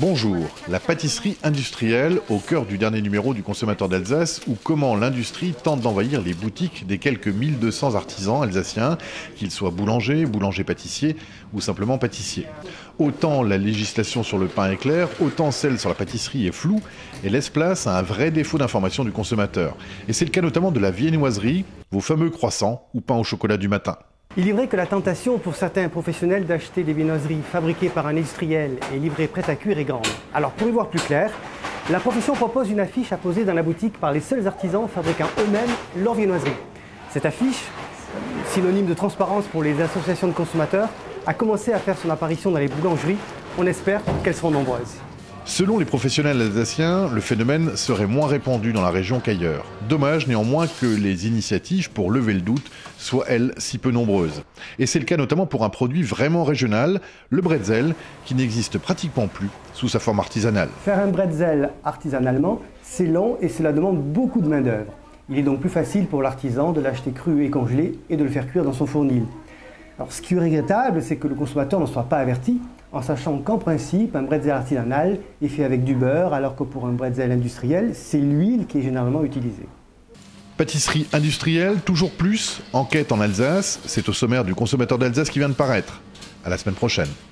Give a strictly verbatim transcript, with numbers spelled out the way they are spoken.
Bonjour, la pâtisserie industrielle au cœur du dernier numéro du Consommateur d'Alsace ou comment l'industrie tente d'envahir les boutiques des quelques mille deux cents artisans alsaciens, qu'ils soient boulangers, boulangers-pâtissiers ou simplement pâtissiers. Autant la législation sur le pain est claire, autant celle sur la pâtisserie est floue et laisse place à un vrai défaut d'information du consommateur. Et c'est le cas notamment de la viennoiserie, vos fameux croissants ou pain au chocolat du matin. Il est vrai que la tentation pour certains professionnels d'acheter des viennoiseries fabriquées par un industriel et livrées prêtes à cuire est grande. Alors pour y voir plus clair, la profession propose une affiche à poser dans la boutique par les seuls artisans fabriquant eux-mêmes leur viennoiserie. Cette affiche, synonyme de transparence pour les associations de consommateurs, a commencé à faire son apparition dans les boulangeries. On espère qu'elles seront nombreuses. Selon les professionnels alsaciens, le phénomène serait moins répandu dans la région qu'ailleurs. Dommage néanmoins que les initiatives pour lever le doute soient, elles, si peu nombreuses. Et c'est le cas notamment pour un produit vraiment régional, le bretzel, qui n'existe pratiquement plus sous sa forme artisanale. Faire un bretzel artisanalement, c'est long et cela demande beaucoup de main-d'œuvre. Il est donc plus facile pour l'artisan de l'acheter cru et congelé et de le faire cuire dans son fournil. Alors, ce qui est regrettable, c'est que le consommateur ne soit pas averti, en sachant qu'en principe, un bretzel artisanal est fait avec du beurre, alors que pour un bretzel industriel, c'est l'huile qui est généralement utilisée. Pâtisserie industrielle, toujours plus, enquête en Alsace, c'est au sommaire du Consommateur d'Alsace qui vient de paraître. À la semaine prochaine.